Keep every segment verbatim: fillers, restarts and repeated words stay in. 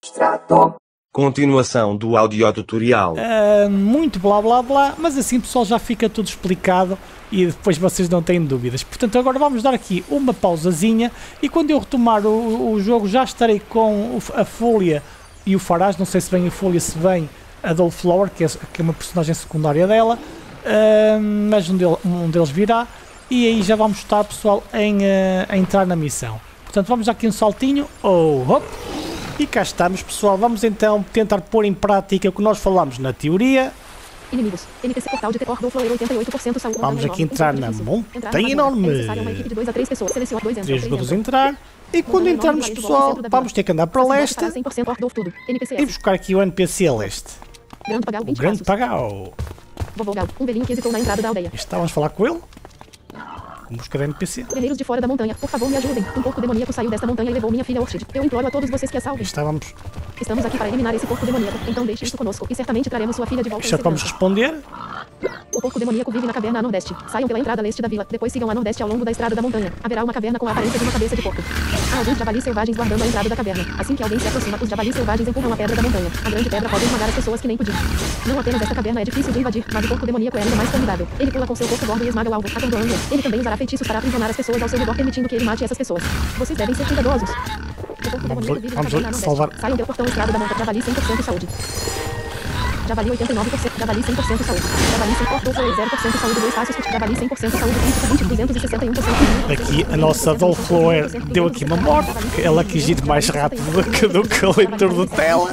Extrato. Continuação do audiotutorial. Uh, muito blá blá blá, mas assim pessoal já fica tudo explicado e depois vocês não têm dúvidas. Portanto agora vamos dar aqui uma pausazinha e quando eu retomar o, o jogo já estarei com o, a Fúlia e o Faraz. Não sei se vem a Fúlia, se vem a Dollflower, que é, que é uma personagem secundária dela, uh, mas um, del, um deles virá e aí já vamos estar pessoal em, uh, a entrar na missão. Portanto vamos dar aqui um saltinho, oh, hop. E cá estamos, pessoal. Vamos então tentar pôr em prática o que nós falamos na teoria. Inimigos. N P C portal de terror Dollflower oitenta e oito por cento saúde. Vamos aqui entrar na montanha enorme. três jogadores entrar. E quando entrarmos, pessoal, vamos ter que andar para leste e buscar aqui o N P C a leste. O Grande Pagao. Um velhinho que hesitou na entrada da aldeia. Está, vamos falar com ele. Vamos buscar N P C. Guerreiros de fora da montanha, por favor me ajudem. Um porco demoníaco saiu desta montanha e levou minha filha Orchid. Eu imploro a todos vocês que a salvem. Estávamos. Estamos aqui para eliminar esse porco demoníaco. Então deixe isso conosco e certamente traremos sua filha de volta. Já vamos responder. O porco demoníaco vive na caverna a nordeste. Saiam pela entrada leste da vila, depois sigam a nordeste ao longo da estrada da montanha. Haverá uma caverna com a aparência de uma cabeça de porco. Há alguns javalis selvagens guardando a entrada da caverna. Assim que alguém se aproxima, os javalis selvagens empurram a pedra da montanha. A grande pedra pode esmagar as pessoas que nem podiam. Não apenas esta caverna é difícil de invadir, mas o porco demoníaco é ainda mais formidável. Ele pula com seu corpo gordo e esmaga o alvo, atordoando. Ele também usará feitiços para aprisionar as pessoas ao seu redor, permitindo que ele mate essas pessoas. Vocês devem ser cuidadosos. O porco demoníaco vive na caverna a salvar. Saiam pelo portão estrada da montanha. Javali cem por cento saúde. Javali oitenta e nove por cento, Javali cem por cento saúde. Javali cem por cento, zero por cento saúde, dois passos, Javali cem por cento saúde, vinte, duzentos e sessenta e um por cento. Aqui a nossa Dollflower deu aqui uma morte, ela quis ir mais rápido do que, do que o leitor de tela.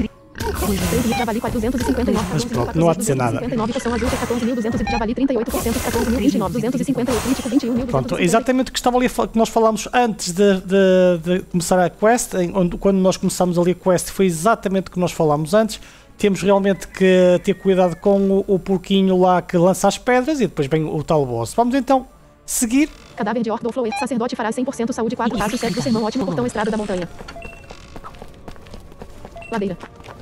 Mas pronto, não há de ser nada. Pronto, exatamente o que estava ali, que nós falámos antes de, de, de começar a quest, onde, quando nós começámos ali a quest, foi exatamente o que nós falámos antes. Temos realmente que ter cuidado com o, o porquinho lá que lança as pedras e depois vem o tal boss. Vamos então seguir. Cadáver de Dollflower, sacerdote fará cem por cento saúde, quatro passos, sete do sermão, ótimo portão estrada da montanha. Ladeira.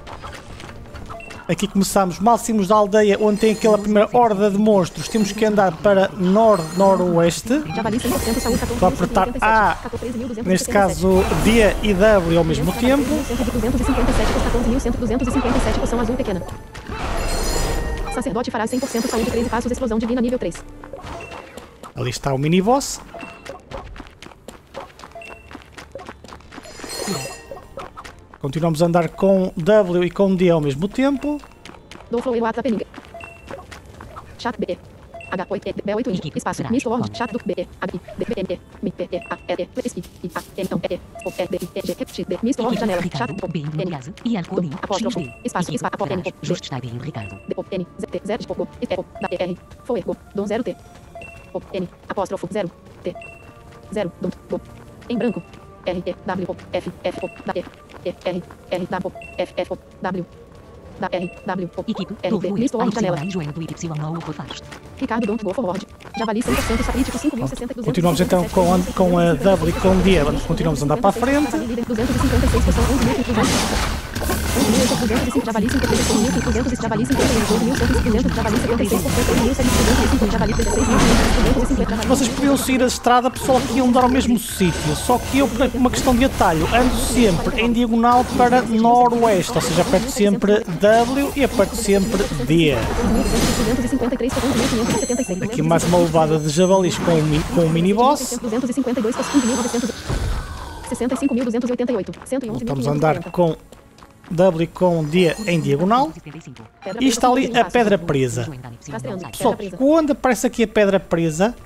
Aqui começamos, mal saímos da aldeia onde tem aquela primeira horda de monstros, temos que andar para nor-noroeste. Para apertar A, neste caso D e W ao mesmo tempo. Sacerdote fará cem por cento saúde, treze passos, explosão divina nível três. Ali está o mini-boss. Continuamos a andar com W e com D ao mesmo tempo. Dollflower WhatsApp Peninga. Chat B. H oito B oito espaço misto Word chat do B H D B M M P E A R E S I A N então E O R B E G X D misto Word janela chat do B N e Alcobin apóstrofo espaço espaço N Just Type em Ricardo D O N Z T zero de pouco E O da E R Foergo Dom zero T O N apóstrofo zero T zero Dom em branco R E W O F F O da E E R R W F F O W da R W O R B misto Word janela Ricardo Don't Go Forward Javali cem por cento crítico cinco mil e sessenta. Continuamos então com a, com a W e com o D, continuamos a andar para a frente. duzentos e cinquenta e seis pessoas, onze mil e duzentos. Javali cinquenta e seis mil e duzentos, Javali cinquenta e dois mil e duzentos, Javali setenta e seis por cento, mil seiscentos e cinquenta, Javali dezesseis mil e cinquenta. Vocês podiam sair a estrada, pessoal, que iam dar ao mesmo sítio, só que eu, por uma questão de atalho, ando sempre em diagonal para noroeste, ou seja, aperto sempre W e aperto sempre D. Aqui mais uma levada de javalis com o, com o mini-boss. Voltamos a andar com W com D em diagonal. E está ali a pedra presa. Pessoal, quando aparece aqui a pedra presa,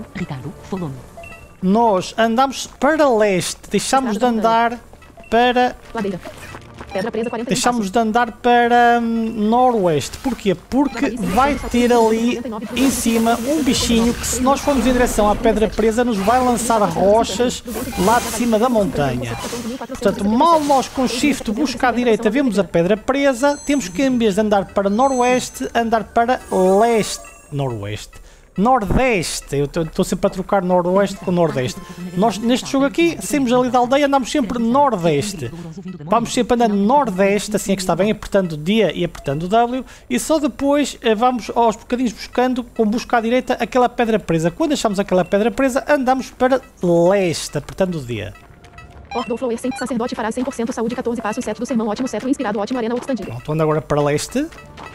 nós andamos para leste, deixamos de andar para... Deixamos de andar para hum, noroeste. Porquê? Porque vai ter ali em cima um bichinho que, se nós formos em direção à pedra presa, nos vai lançar rochas lá de cima da montanha. Portanto, mal nós com shift buscar à direita vemos a pedra presa, temos que, em vez de andar para noroeste, andar para leste. Noroeste. Nordeste, eu estou sempre a trocar noroeste com nordeste. Nós neste jogo aqui, saímos ali da aldeia, andamos sempre nordeste. Vamos sempre andando nordeste, assim é que está bem, apertando D e apertando W. E só depois vamos aos bocadinhos buscando, com busca à direita, aquela pedra presa. Quando achamos aquela pedra presa, andamos para leste, apertando D. Ordou Flower cem. Sacerdote fará cem por cento saúde. quatorze passos. Sete do sermão. Ótimo cetro inspirado. Ótimo arena expandido. Estou andando agora para leste.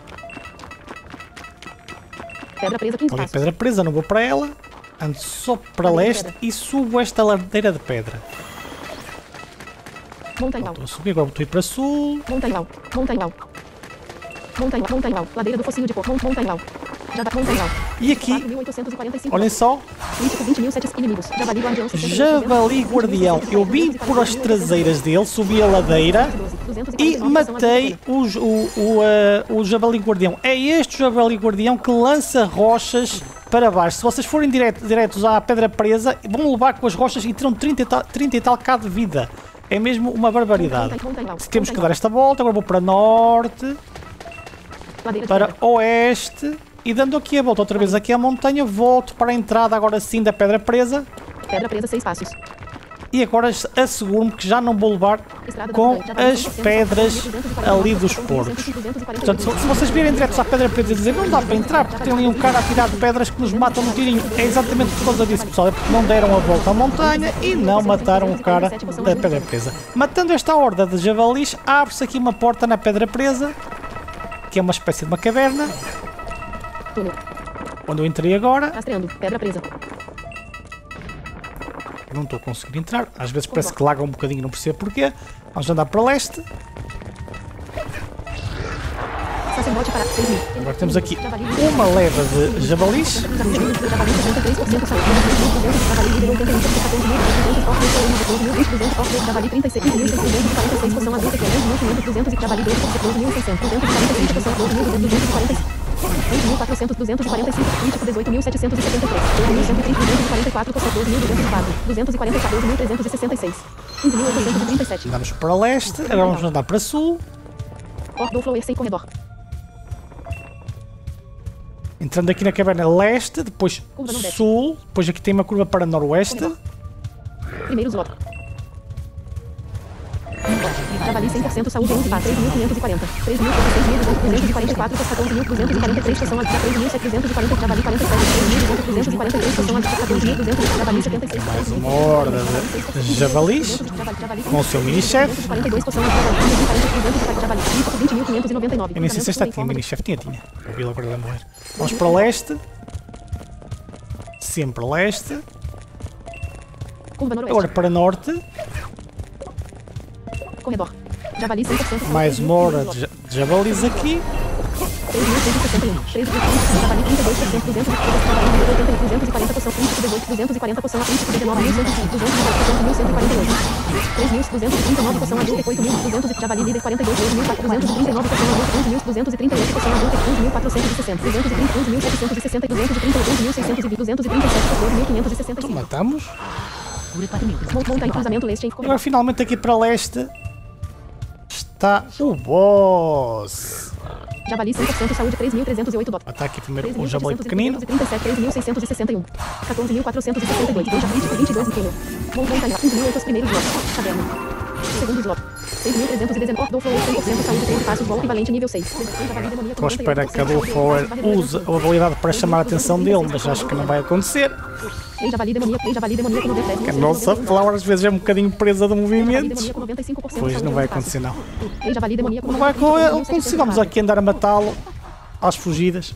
Pedra presa. quinze Olha, passos. pedra presa, não vou para ela. Ando só para leste e subo esta ladeira de pedra. Montanhal. Estou a subir, agora vou ir para sul. Montanhal. Montanhal. Montanhal. Montanhal. Ladeira do focinho de porco. Montanhal. Java. Montanhal. E aqui, quatro mil oitocentos e quarenta e cinco. olhem só, Crítico vinte mil setecentos inimigos. Javali guardião. Javali Guardião. Eu vim por as traseiras dele, subi a ladeira e matei o, o, o, uh, o Javali Guardião. É este o Javali Guardião que lança rochas para baixo. Se vocês forem direto, diretos à pedra presa, vão levar com as rochas e terão trinta e tal, trinta e tal K de vida. É mesmo uma barbaridade. Temos que dar esta volta, agora vou para norte, para oeste. E dando aqui a volta outra vez aqui à montanha, volto para a entrada agora sim da pedra presa. Pedra presa, seis passos. E agora asseguro-me que já não vou levar com as pedras ali dos porcos. Portanto, se vocês virem diretos à pedra presa e dizer não dá para entrar porque tem ali um cara a tirar de pedras que nos matam no tirinho, é exatamente por causa disso, pessoal. É porque não deram a volta à montanha e não mataram o cara da pedra presa. Matando esta horda de javalis, abre-se aqui uma porta na pedra presa, que é uma espécie de uma caverna. Túnel. Onde eu entrei agora. Rastreando. Pedra presa. Não estou a conseguir entrar. Às vezes parece que laga um bocadinho, não percebo porquê. Vamos andar para leste. Sacerdote para seis mil. Agora temos aqui uma leva de javalis. Javali trinta e seis mil duzentos e quarenta e seis poção adulta que é dez mil duzentos e javali doze mil e seiscentos duzentos e quarenta e seis poção doze mil duzentos e quarenta e seis três mil e quatrocentos duzentos e quarenta e cinco crítico dezoito mil setecentos e setenta e três doze mil cento e trinta duzentos e quarenta e quatro poção doze mil duzentos e quatro duzentos e quarenta e quatro doze mil trezentos e sessenta e seis quinze mil oitocentos e trinta e sete. Andamos para leste, agora vamos andar para sul. Ordou Flower sem corredor. Entrando aqui na caverna leste, depois sul, depois aqui tem uma curva para noroeste. Primeiro slot. Javali cem por cento saúde onze passos, três mil quinhentos e quarenta, três mil seis mil duzentos e quarenta e quatro, quatorze mil duzentos e quarenta e três, poção adulta, três mil setecentos e quarenta, Javali quarenta e sete, três mil duzentos e quarenta e três, poção adulta, quatorze mil duzentos, Javali setenta e seis. Mais uma horda de javalis com o seu mini-chefe. quarenta e dois, poção adulta, Javali, vinte mil quinhentos e noventa e nove. Eu nem sei se esta tinha mini-chefe, tinha, tinha. Eu vi agora de morrer. Vamos para leste. Sempre leste. Curva noroeste. Agora para norte. Corredor. Javali cem por cento. Mais uma hora de, ja de javalis aqui. três mil cento e sessenta e um. três mil Javali trinta e dois por cento. duzentos e quarenta, duzentos e quarenta poção. crítico dezoito. duzentos e quarenta poção. Crítico dezenove mil cento e cinco. duzentos e quarenta, mil cento e quarenta e oito. três mil duzentos e trinta e nove poção adulta. oito mil duzentos. Javali líder quarenta e dois. dois mil duzentos e trinta e nove poção adulta. onze mil duzentos e trinta e oito poção adulta. onze mil quatrocentos e sessenta. duzentos e trinta. onze mil setecentos e sessenta. duzentos e trinta e oito mil seiscentos e vinte. duzentos e trinta e sete. doze mil quinhentos e sessenta e cinco. Matamos. Monta em cruzamento leste. Agora finalmente aqui para leste está o boss. Javali cem por cento saúde três mil trezentos e oito dot. Está aqui primeiro o javali pequenino. três mil seiscentos e sessenta e um. quatorze mil quatrocentos e sessenta e dois. Dois crítico vinte e dois incrível. Montanha quinze mil oito primeiros slot. Caverna. Segundo slot. seis mil trezentos e dezenove. Dou Flower cem por cento saúde treze passos. Vol equivalente nível seis. Estou à espera que a Dolflower use a habilidade para chamar a atenção dele, mas acho que não vai acontecer. três Javali demoníaco. três Javali demoníaco no defeito. A nossa Flower às vezes é um bocadinho presa de movimentos. Pois não vai acontecer não. três Javali demoníaco. Não vai acontecer. Vamos aqui andar a matá-lo às fugidas.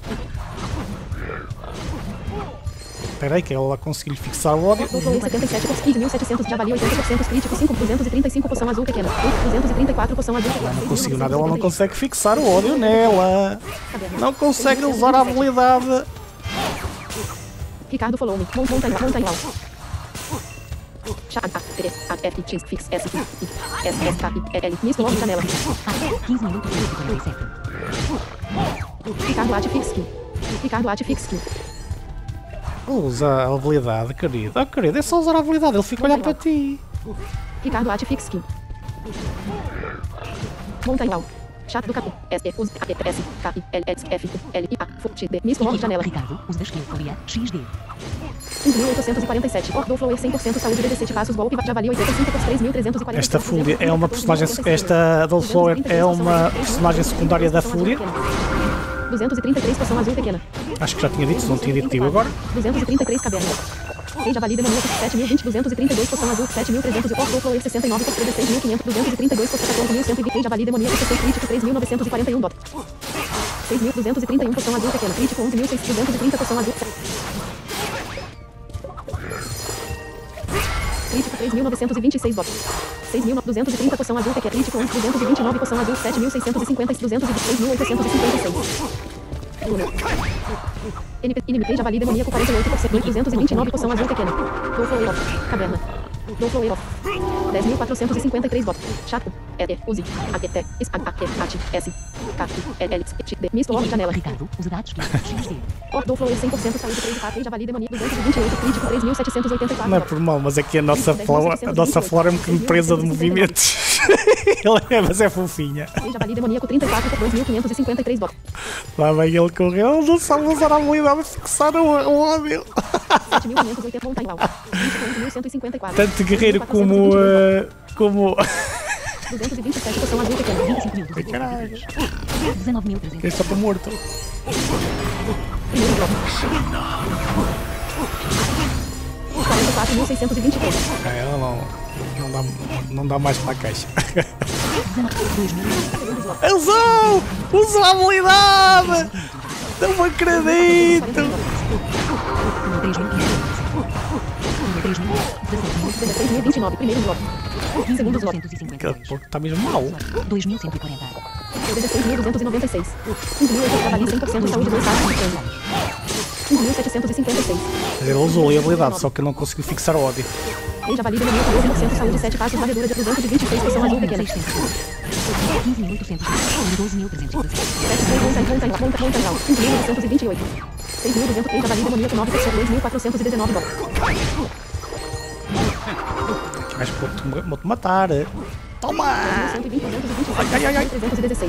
Espera aí que ela conseguiu fixar o ódio. setenta e sete por quinze mil e setecentos. Javali oitenta por cento crítico. cinco mil duzentos e trinta e cinco poção azul pequena. duzentos e trinta e quatro poção azul. Não conseguiu nada, ela não consegue fixar o ódio nela. Não consegue usar a habilidade. Ricardo follow me. Montanha, montanha. Chat A, T, A, F, X, Fix, S, I, S, S, K, I, L, Misto logo janela. quinze minutos e quarenta e sete. Ricardo At Fix Skill. Ricardo At Fix Skill. Usa a habilidade, querido. Ah, querido, é só usar a habilidade, ele fica a olhar para ti. Ricardo At Fix Skill. Montanha. Chat do capô. S, E, U, A, S, K, I, L, S, F, L, I, A, F, T, D. Misto logo janela. Ricardo, usa skill Colia, X D. quinze mil oitocentos e quarenta e sete. Ordou Flower cem por cento saúde dezessete passos. Golpe Javali oitenta e cinco por três mil trezentos e quarenta. Esta Fúria é uma personagem. Esta Dolflower é uma personagem secundária da Fúria. duzentos e trinta e três poção azul pequena. Acho que já tinha dito, se não tinha dito, digo agora. duzentos e trinta e três caverna. Rei Javali Demoníaco, sete mil e vinte, duzentos e trinta e dois, poção azul, sete mil e trezentos, Orc Flower, sessenta e nove, Poção dezesseis mil e quinhentos, duzentos e trinta e dois, Poção quatorze mil cento e vinte, Rei Javali Demoníaco, poção crítico, três mil novecentos e quarenta e um, dot. seis mil duzentos e trinta e um, poção azul pequena, crítico, onze mil duzentos e trinta, poção azul. Crítico, três mil novecentos e vinte e seis, dot. seis mil duzentos e trinta, poção azul pequena, crítico, onze mil duzentos e vinte e nove, poção azul, sete mil seiscentos e cinquenta, duzentos e vinte e seis mil oitocentos e cinquenta e seis. Inimitei Javali Demoníaco, quarenta e oito por cento, duzentos e vinte e nove, poção azul pequena. Dolfo Off, caverna. Dolfo Off, dez mil quatrocentos e cinquenta e três, bot. Chato, E, E, Uzi, A, T, T, S, A, A, T, A, T, S, K, L, L, T, D, Misto Off, janela. Ricardo, os dados que X D. Or, Dolfo cem por cento, saúde, três, Rei Javali Demoníaco, duzentos e vinte e oito, crítico, três mil setecentos e oitenta e quatro. Não é por mal, mas aqui a nossa flora, a nossa flora é uma empresa de movimentos. Ela é, mas é fofinha. Rei Javali Demoníaco, trinta e quatro por dois mil quinhentos e cinquenta e três, bot. Lá vem ele correu, não sabe usar a habilidade de fixar o, o ódio. sete mil quinhentos e oitenta, montanha alta. onze mil cento e cinquenta e quatro. Tanto guerreiro como. Uh, como. duzentos e vinte e sete, poção azul pequena. vinte e cinco mil duzentos. Caralho. dezenove mil trezentos. Este está morto. Primeiro bloco. quarenta e quatro mil seiscentos e vinte e três. É, ela não, não, dá, não dá mais para a caixa. Usou! Usou a habilidade! Não me acredito! dezesseis mil e vinte e nove, primeiro bloco. Segundo bloco. Aquele porco está mesmo mal. dois mil cento e quarenta. dezesseis mil duzentos e noventa e seis. quinze mil oitocentos, Javali cem por cento, saúde, dois passos de câmbio. quinze mil setecentos e cinquenta e seis. Ele usou a habilidade, só que não conseguiu fixar o ódio. Rei Javali Demoníaco, doze por cento, saúde, sete passos, varredura de duzentos e vinte e seis, poção azul pequena. quinze mil oitocentos. doze mil trezentos. sete mil, montanha, montanha, montanha, montanha, quinze mil novecentos e vinte e oito. seis mil duzentos, Rei Javali Demoníaco, nove por cento, dois mil quatrocentos e dezenove, dó. Mas vou-te matar. Toma! cento e vinte, duzentos e vinte e seis, Ai, ai, ai. trezentos e dezesseis.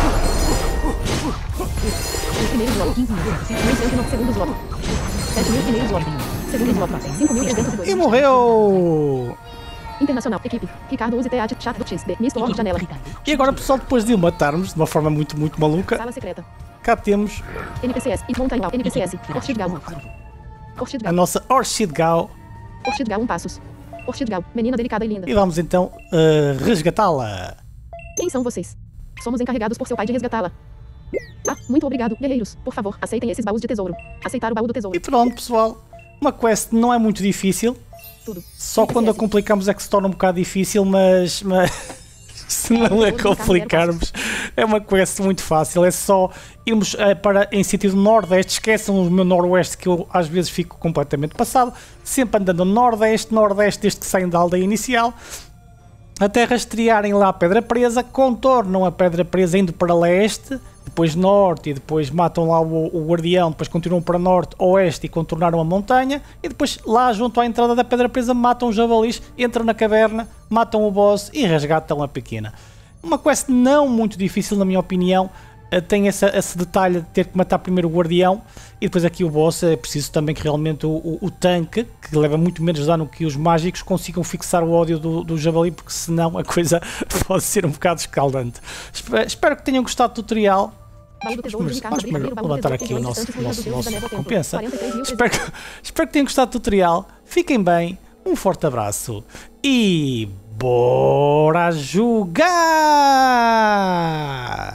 Primeiro bloco, quinze mil cento e nove, segundos bloco. sete mil, primeiros bloco. Segundos bloco, cinco mil trezentos e dois. E morreu! Internacional, equipe. Ricardo use teatro, chat do X, D, Misto Off, janela. E agora, pessoal, depois de o matarmos de uma forma muito, muito maluca, Sala secreta. cá temos N P C S, e montanha, N P C S, Orchidgal. a Orchidgal, nossa Orchid Gal Orchidgal, um passos. Orchidgal, menina delicada e linda. e vamos então uh, resgatá-la. Quem são vocês? Somos encarregados por seu pai de resgatá-la. Ah, muito obrigado, guerreiros. Por favor, aceitem esses baús de tesouro. Aceitar o baú do tesouro. E pronto, pessoal. Uma quest não é muito difícil. Tudo. Só N P C quando a S. complicamos é que se torna um bocado difícil, mas, mas se não a complicarmos é uma quest muito fácil. É só irmos uh, para em sentido nordeste. Esqueçam o meu noroeste, que eu às vezes fico completamente passado. Sempre andando nordeste, nordeste desde que saem da aldeia inicial, até rastrearem lá a Pedra Presa, contornam a Pedra Presa indo para leste, depois norte e depois matam lá o, o guardião, depois continuam para norte, oeste e contornaram a montanha e depois lá junto à entrada da Pedra Presa matam os javalis, entram na caverna, matam o boss e resgatam a pequena. Uma quest não muito difícil na minha opinião, tem essa, esse detalhe de ter que matar primeiro o guardião e depois aqui o boss. É preciso também que realmente o, o, o tanque, que leva muito menos dano que os mágicos, consigam fixar o ódio do, do javali, porque senão a coisa pode ser um bocado escaldante. Espero, espero que tenham gostado do tutorial. Baú do tesouro de Vamos Ricardo, primeiro primeiro baú do levantar tesouro, aqui o regiões nosso, distantes, nosso, ruínas do Deus da nosso névoa, tempo. compensa. quarenta e três mil Espero que, espero que tenham gostado do tutorial. Fiquem bem, um forte abraço e bora jogar!